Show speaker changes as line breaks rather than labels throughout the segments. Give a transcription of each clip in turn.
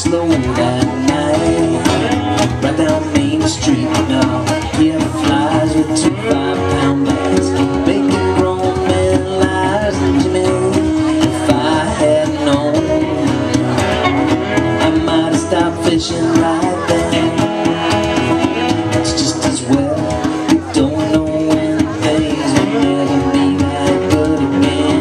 slow that night, right down Main Street now. Yeah, flies with 2 5-pound bags, making grown men lies. And Jimmy, if I had known, I might have stopped fishing right then. It's just as well you don't know when things will never be that good again.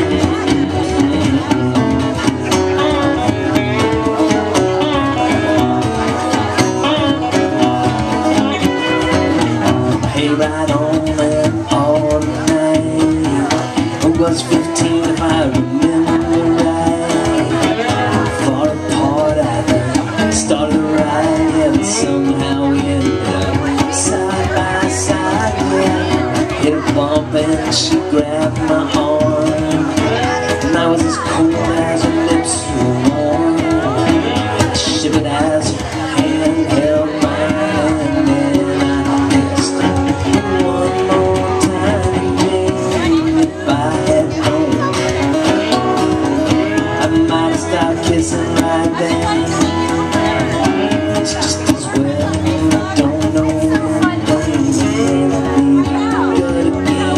Hey, right on and all night. I was 15 if I remember right. Far apart I started right, yeah, but somehow we ended up side by side, yeah. Hit a bump and she grabbed my arm, and I was as cold as her lips were warm. Shivered as her hand held mine, and then I asked her one more time, baby, if I had known, I might have stopped kissing right then. It's just as well I don't know when things will be good again.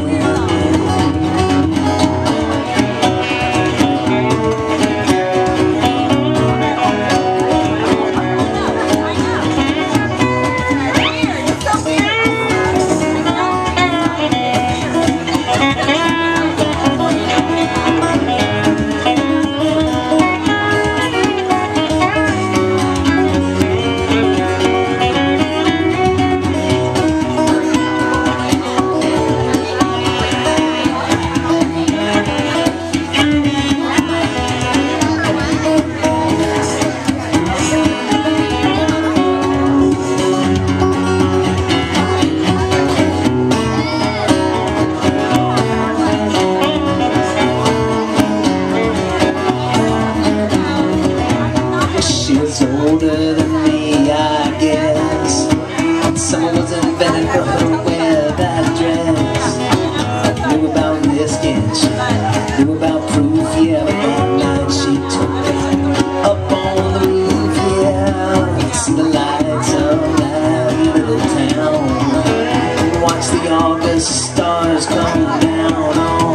She was older than me, I guess. Someone was invented for her to wear that dress. Knew about risking, she knew about proof, yeah. But one night she took me up on the roof, yeah. See the lights of that little town, and watch the August stars come down on